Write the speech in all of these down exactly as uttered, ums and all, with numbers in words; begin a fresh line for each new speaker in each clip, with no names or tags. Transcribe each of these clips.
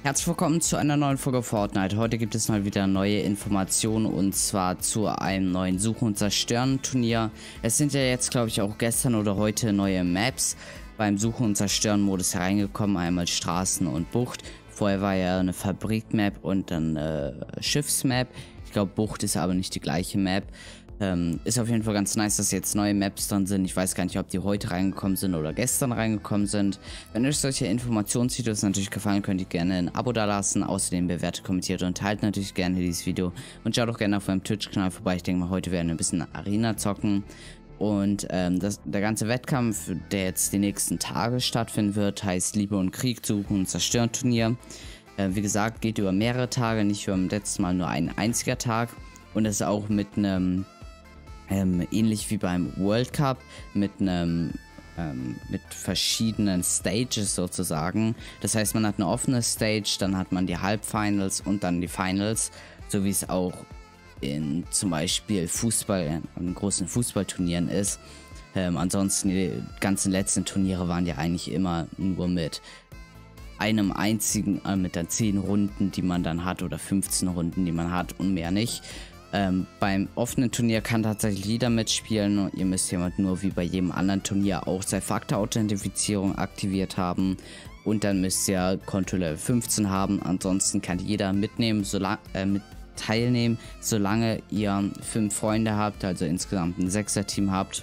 Herzlich willkommen zu einer neuen Folge Fortnite. Heute gibt es mal wieder neue Informationen und zwar zu einem neuen Suchen und Zerstören Turnier. Es sind ja jetzt, glaube ich, auch gestern oder heute neue Maps beim Suchen und Zerstören Modus hereingekommen. Einmal Straßen und Bucht. Vorher war ja eine Fabrik-Map und dann äh, Schiffsmap. Ich glaube, Bucht ist aber nicht die gleiche Map. Ähm, ist auf jeden Fall ganz nice, dass jetzt neue Maps dran sind. Ich weiß gar nicht, ob die heute reingekommen sind oder gestern reingekommen sind. Wenn euch solche Informationsvideos natürlich gefallen, könnt ihr gerne ein Abo dalassen. Außerdem bewertet, kommentiert und teilt natürlich gerne dieses Video. Und schaut auch gerne auf meinem Twitch-Kanal vorbei. Ich denke mal, heute werden wir ein bisschen Arena zocken. Und ähm, das, der ganze Wettkampf, der jetzt die nächsten Tage stattfinden wird, heißt Liebe und Krieg, Suchen und Zerstören Turnier. Äh, wie gesagt, geht über mehrere Tage, nicht wie beim letzten Mal nur ein einziger Tag. Und es ist auch mit einem Ähm, ähnlich wie beim World Cup mit einem ähm, mit verschiedenen Stages sozusagen. Das heißt, man hat eine offene Stage, dann hat man die Halbfinals und dann die Finals, so wie es auch in zum Beispiel Fußball, in großen Fußballturnieren ist. Ähm, ansonsten die ganzen letzten Turniere waren ja eigentlich immer nur mit einem einzigen, äh, mit dann zehn Runden, die man dann hat, oder fünfzehn Runden, die man hat und mehr nicht. Ähm, beim offenen Turnier kann tatsächlich jeder mitspielen und ihr müsst jemand nur wie bei jedem anderen Turnier auch Zwei-Faktor-Authentifizierung aktiviert haben und dann müsst ihr Konto Level fünfzehn haben. Ansonsten kann jeder mitnehmen, solange äh, mit teilnehmen, solange ihr fünf Freunde habt, also insgesamt ein Sechser-Team habt.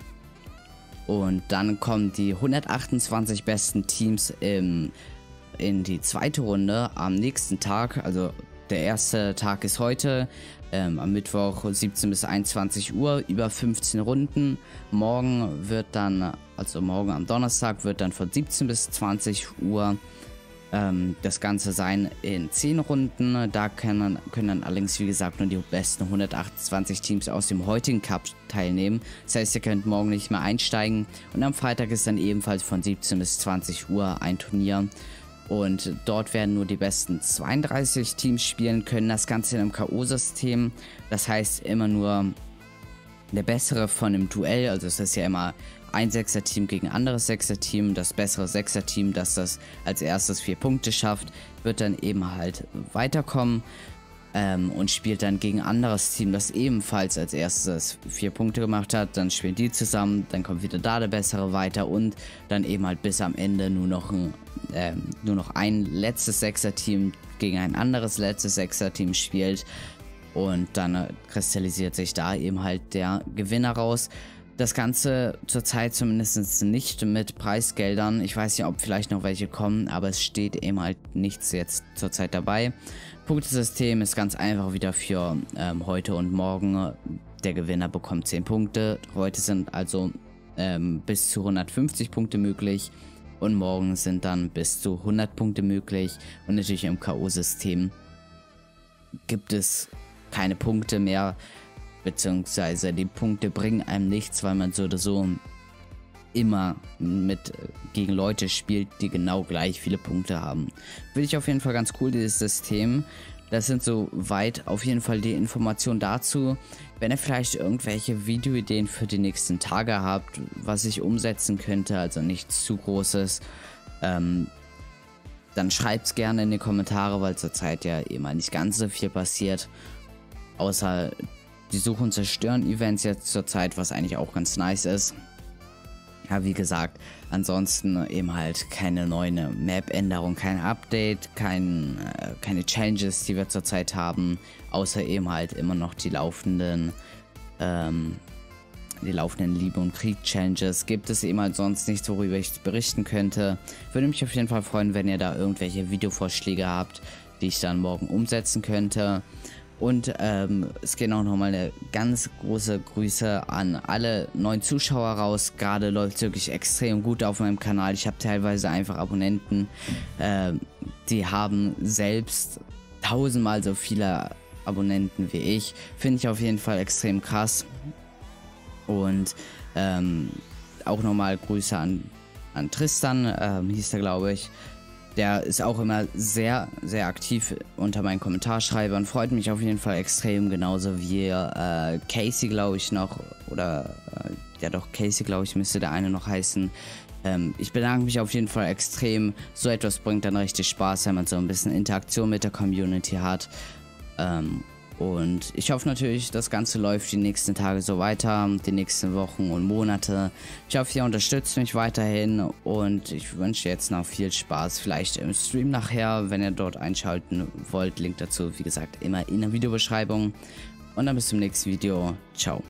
Und dann kommen die hundertachtundzwanzig besten Teams im, in die zweite Runde am nächsten Tag, also der erste Tag ist heute, ähm, am Mittwoch siebzehn bis einundzwanzig Uhr, über fünfzehn Runden. Morgen wird dann, also morgen am Donnerstag, wird dann von siebzehn bis zwanzig Uhr ähm, das Ganze sein in zehn Runden. Da können, können dann allerdings, wie gesagt, nur die besten hundertachtundzwanzig Teams aus dem heutigen Cup teilnehmen. Das heißt, ihr könnt morgen nicht mehr einsteigen. Und am Freitag ist dann ebenfalls von siebzehn bis zwanzig Uhr ein Turnier. Und dort werden nur die besten zweiunddreißig Teams spielen können, das Ganze in einem K O-System. Das heißt immer nur der bessere von einem Duell, also es ist ja immer ein Sechser-Team gegen ein anderes Sechser-Team. Das bessere Sechser-Team, das das als erstes vier Punkte schafft, wird dann eben halt weiterkommen. Ähm, und spielt dann gegen ein anderes Team, das ebenfalls als erstes vier Punkte gemacht hat. Dann spielen die zusammen, dann kommt wieder da der Bessere weiter und dann eben halt bis am Ende nur noch ein, äh, nur noch ein letztes Sechser-Team gegen ein anderes letztes Sechser-Team spielt. Und dann äh, kristallisiert sich da eben halt der Gewinner raus. Das Ganze zurzeit zumindest nicht mit Preisgeldern. Ich weiß nicht, ob vielleicht noch welche kommen, aber es steht eben halt nichts jetzt zurzeit dabei. Punktesystem ist ganz einfach wieder für ähm, heute und morgen. Der Gewinner bekommt zehn Punkte. Heute sind also ähm, bis zu hundertfünfzig Punkte möglich und morgen sind dann bis zu hundert Punkte möglich. Und natürlich im K O-System gibt es keine Punkte mehr, beziehungsweise die Punkte bringen einem nichts, weil man so oder so immer mit gegen Leute spielt, die genau gleich viele Punkte haben. Finde ich auf jeden Fall ganz cool, dieses System. Das sind soweit auf jeden Fall die Informationen dazu. Wenn ihr vielleicht irgendwelche Videoideen für die nächsten Tage habt, was ich umsetzen könnte, also nichts zu Großes, ähm, dann schreibt es gerne in die Kommentare, weil zurzeit ja immer nicht ganz so viel passiert. Außer die Suche und Zerstören Events jetzt zurzeit, was eigentlich auch ganz nice ist. Ja, wie gesagt, ansonsten eben halt keine neuen Map-Änderungen, kein Update, kein, äh, keine Changes, die wir zurzeit haben, außer eben halt immer noch die laufenden, ähm, die laufenden Liebe- und Krieg-Changes. Gibt es eben halt sonst nichts, worüber ich berichten könnte. Würde mich auf jeden Fall freuen, wenn ihr da irgendwelche Videovorschläge habt, die ich dann morgen umsetzen könnte. Und ähm, es gehen auch nochmal eine ganz große Grüße an alle neuen Zuschauer raus. Gerade läuft es wirklich extrem gut auf meinem Kanal. Ich habe teilweise einfach Abonnenten, äh, die haben selbst tausendmal so viele Abonnenten wie ich. Finde ich auf jeden Fall extrem krass. Und ähm, auch nochmal Grüße an, an Tristan, ähm, hieß er, glaube ich. Der ist auch immer sehr, sehr aktiv unter meinen Kommentarschreibern. Freut mich auf jeden Fall extrem, genauso wie äh, Casey, glaube ich, noch. Oder, äh, ja doch, Casey, glaube ich, müsste der eine noch heißen. Ähm, ich bedanke mich auf jeden Fall extrem. So etwas bringt dann richtig Spaß, wenn man so ein bisschen Interaktion mit der Community hat. Ähm, und ich hoffe natürlich, das Ganze läuft die nächsten Tage so weiter, die nächsten Wochen und Monate. Ich hoffe, ihr unterstützt mich weiterhin und ich wünsche jetzt noch viel Spaß, vielleicht im Stream nachher, wenn ihr dort einschalten wollt. Link dazu, wie gesagt, immer in der Videobeschreibung. Und dann bis zum nächsten Video. Ciao.